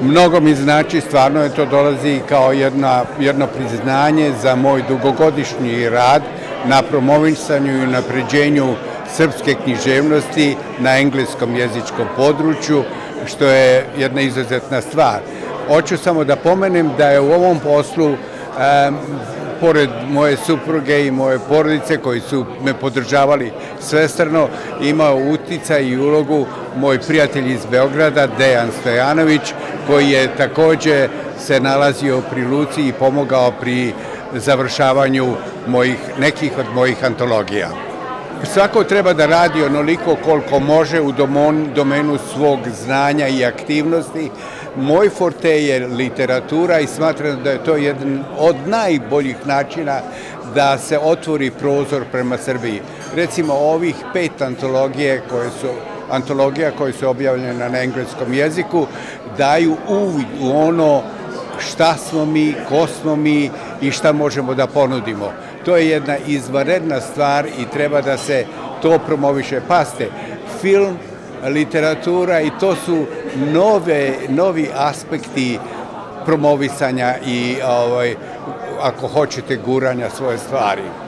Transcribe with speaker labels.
Speaker 1: Mnogo mi znači, stvarno je to dolazi kao jedno priznanje za moj dugogodišnji rad na promovisanju i napređenju srpske književnosti na engleskom jezičkom području, što je jedna izuzetna stvar. Hoću samo da pomenem da je u ovom poslu, pored moje supruge i moje porodice koji su me podržavali svestrano, imao uticaj i ulogu moj prijatelj iz Beograda, Dejan Stojanović, koji je takođe se nalazio pri Luci i pomogao pri završavanju nekih od mojih antologija. Svako treba da radi onoliko koliko može u domenu svog znanja i aktivnosti. Moj forte je literatura i smatram da je to jedan od najboljih načina da se otvori prozor prema Srbiji. Recimo, ovih 5 antologija koje su objavljene na engleskom jeziku daju uvid u ono šta smo mi, ko smo mi i šta možemo da ponudimo. To je jedna izvanredna stvar i treba da se to promoviše. Pazite, film, literatura i to su novi aspekti promovisanja i, ako hoćete, guranja svoje stvari.